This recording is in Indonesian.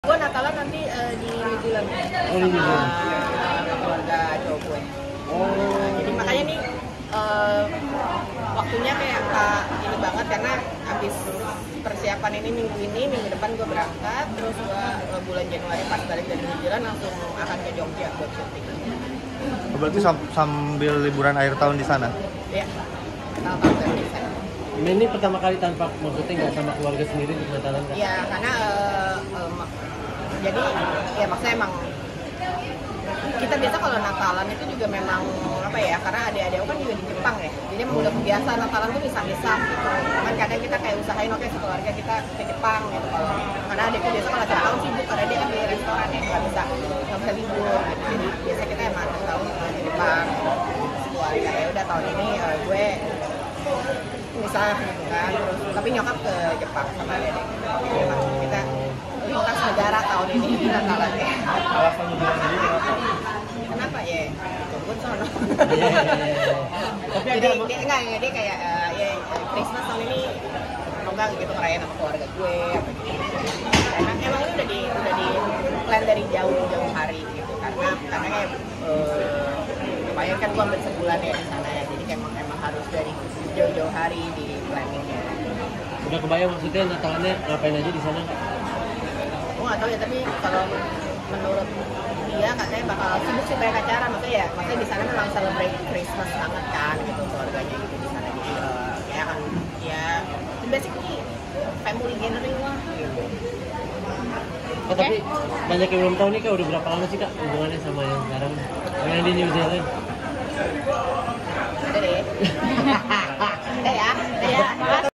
Gue Natalan nanti di New Zealand sama keluarga cowok gue. Jadi makanya nih waktunya kayak ini banget karena habis persiapan ini minggu depan gue berangkat, terus gue bulan Januari pas balik dari New Zealand langsung akan ke Jogja buat syuting. Berarti sambil liburan akhir tahun di sana? Iya, tahun di sana. Ini pertama kali tanpa maksudnya nggak sama keluarga sendiri di Natalan kan? Iya, karena jadi ya maksudnya emang kita biasa kalau Natalan itu juga memang apa ya, karena adik-adik kan juga di Jepang ya, jadi emang udah kebiasa Natalan tuh misah-misah gitu. Kan kadang kita kayak usahain oke sekeluarga kita ke Jepang gitu, karena adikku biasa kalau akhir tahun sibuk karena dia kan di restoran ya nggak bisa libur gitu. Jadi biasa kita emang akhir tahun ke Jepang sekeluarga. Ya udah tahun ini gue misah gitu kan, terus tapi nyokap ke Jepang sama adik-adik. Jadi emang kita lintas negara tahun ini Natalan ya. Alasan liburan sendiri kenapa? Kenapa ya? Tunggu sono. Tapi Jadi dia kayak ya Christmas tahun ini enggak gitu ngerayain sama keluarga gue apa gitu. Karena emang ini udah di plan dari jauh hari gitu, karena kayak lumayan kan gue ambil sebulan ya di sana ya, jadi emang harus dari jauh hari di planningnya. udah kebayang maksudnya Natalannya ngapain aja di sana? Gue nggak tahu ya, tapi kalau menurut dia katanya bakal sibuk sih banyak acara, maksudnya di sana memang celebrate Christmas banget kan gitu keluarganya gitu di sana, jadi ya kan ya basically family gathering lah gitu. Oh, tapi banyak yang belum tahu nih Kak, udah berapa lama sih Kak hubungannya sama yang sekarang yang di New Zealand? Ada deh. Ada ya.